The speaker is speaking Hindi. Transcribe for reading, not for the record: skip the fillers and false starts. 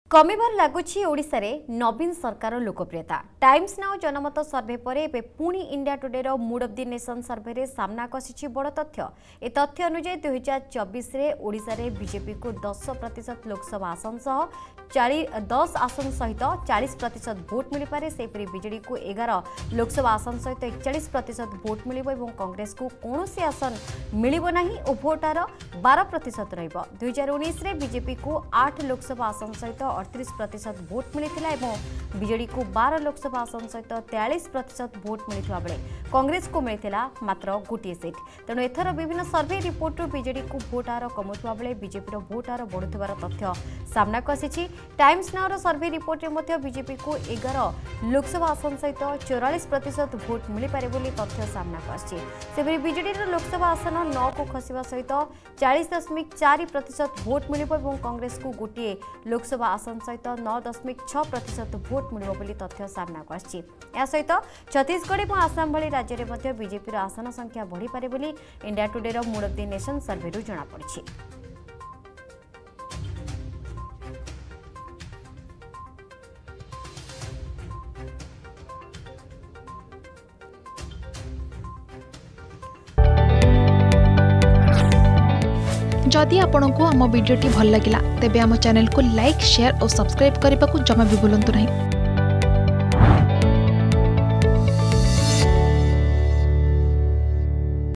कमिबार लगुछि ओडिशा रे नवीन सरकार लोकप्रियता। टाइम्स नाउ जनमत सर्वे पर एबे पुणी इंडिया टुडे रो mood of the nation survey रे सामना कसिछि बड़ तथ्य। ए तथ्य अनुसार 2024 रे ओडिशा रे बीजेपी को 10% लोकसभा आसन सह 10 आसन सहित 40% भोट मिल पारे। सेपरि बीजेडी को 11 लोकसभा आसन सहित 41% भोट मिलिबो एवं कांग्रेस को कोनोसी आसन मिलिबो नाही ओ भोटार 12% रहइबो। 2019 रे बीजेपी को 8 लोकसभा आसन सहित 38% भोट मिलता एवं बीजेडी को 12 लोकसभा आसन सहित 43% भोट मिलता बेले कांग्रेस को मिलता मात्र गोटे सीट। तेणु एथर विभिन्न सर्वे रिपोर्ट बीजेडी को भोट हार कमुवा बेले बीजेपी भोट हार बढ़ुवर तथ्य सामना को आसी। टाइम्स नाउ सर्वे रिपोर्ट में बीजेपी को 11 लोकसभा आसन सहित 44% भोट मिल पारे बोली तथ्य सामना को आसी। बीजेडी लोकसभा आसन 9 को खसवा सहित 40.4% भोट मिल कांग्रेस को गोटे लोकसभा आसन सहित 9.6% भोट मिलिबो बोली तथ्य सामना को आछि। या सहित छत्तीसगढ़ और आसाम भली राज्य में बीजेपी आसन संख्या बढ़ी पारे बोली इंडिया टुडे रो mood of the nation survey रु जणा पड़िछि। जदि आपंक आम भिडी भल लगा तेब आम चैनल को लाइक शेयर और सब्सक्राइब करने को जमा भी भूलु नहीं।